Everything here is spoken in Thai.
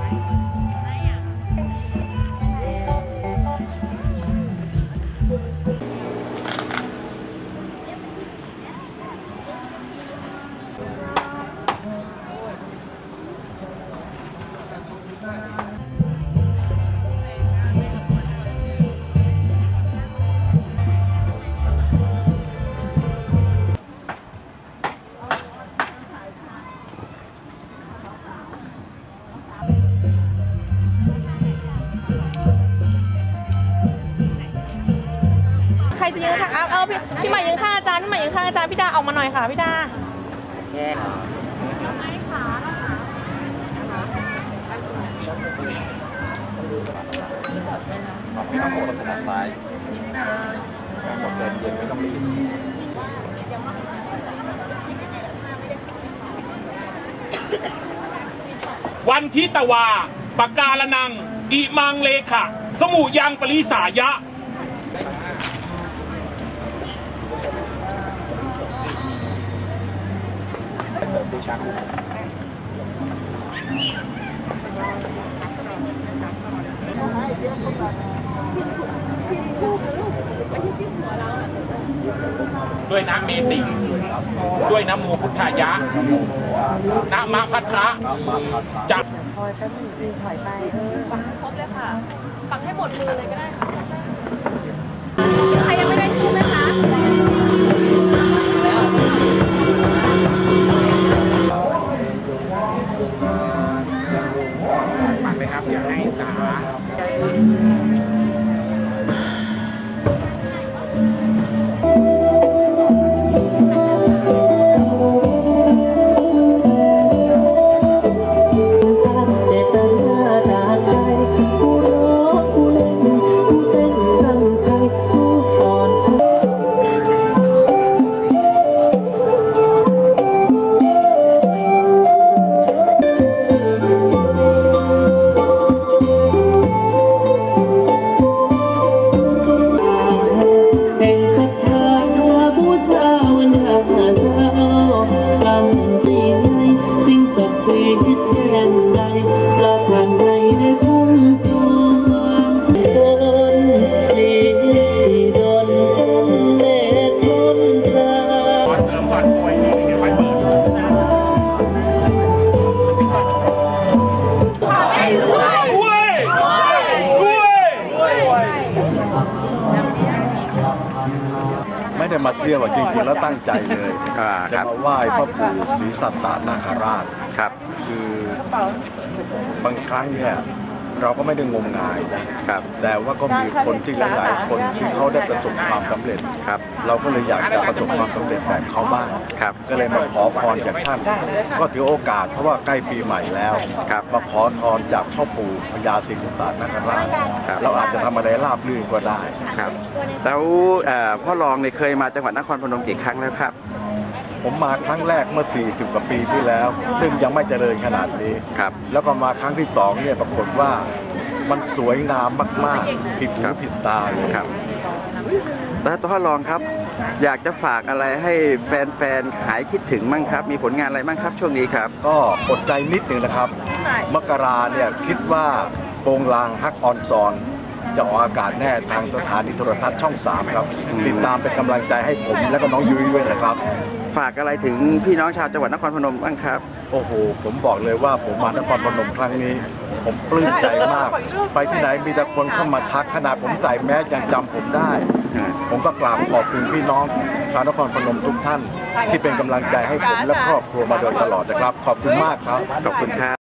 ใครจะยืนค่ะเอาพี่ใหม่ยืนข้างอาจารย์พี่ใหม่ยืนข้างอาจารย์พี่ดาออกมาหน่อยค่ะพี่ดาแย่ไม่ต้องโหดถนัดซ้ายหมดเดินเย็นไม่ต้องรีบวันทิตวาปากาลนังอิมังเลขะสมุยังปริสายะเสริมดูชักด้วยนะเมติด้วยนะโมพุทธายะนะมะพัทระจับถอยแป๊บนึงถอยไปฝังครบเลยค่ะฝังให้หมดมือเลยก็ได้ค่ะใครยังไม่ได้ทูบไหมคะปัดเลยครับอย่าให้สาไม่ได้มาเที่ยวจริงๆแล้วตั้งใจเลยจะมาไหว้พ่อปู่ศรีสัตตนาคราชครับคือบางครั้งเนี่ยเราก็ไม่ได้งมงายนะครับแต่ว่าก็มีคนที่หลายๆคนที่เขาได้ประสบความสำเร็จครับเราก็เลยอยากจะประสบความสำเร็จแบบเขาบ้างครับก็เลยมาขอพรจากท่านก็ถือโอกาสเพราะว่าใกล้ปีใหม่แล้วครับมาขอพรจากพ่อปู่พญาศรีสัตตนาคราชเราอาจจะทำอะไรราบรื่นก็ได้ครับแล้วพ่อรองเนี่ยเคยมาจังหวัดนครพนมกี่ครั้งแล้วครับผมมาครั้งแรกเมื่อ40 กว่าปีที่แล้วซึ่งยังไม่เจริญขนาดนี้ครับแล้วก็มาครั้งที่2เนี่ยปรากฏว่ามันสวยงามมากๆผิดหูผิดตาเลยครับแล้วพ่อรองครับอยากจะฝากอะไรให้แฟนๆหายคิดถึงมั่งครับมีผลงานอะไรมั่งครับช่วงนี้ครับก็อดใจนิดหนึ่งนะครับมกราเนี่ยคิดว่าโปงลางฮักออนซอนจะออกอากาศแน่ทางสถานีโทรทัศน์ช่อง3ครับติดตามเป็นกำลังใจให้ผมและก็น้องยุ้ยด้วยนะครับฝากอะไรถึงพี่น้องชาวจังหวัดนครพนมบ้างครับโอ้โหผมบอกเลยว่าผมมานครพนมครั้งนี้ผมปลื้มใจมากไปที่ไหนมีแต่คนเข้ามาทักขนาดผมใส่แมสยังจำผมได้ผมก็กราบขอบคุณพี่น้องชาวนครพนมทุกท่านที่เป็นกำลังใจให้ผมและครอบครัวมาโดยตลอดนะครับขอบคุณมากครับขอบคุณครับ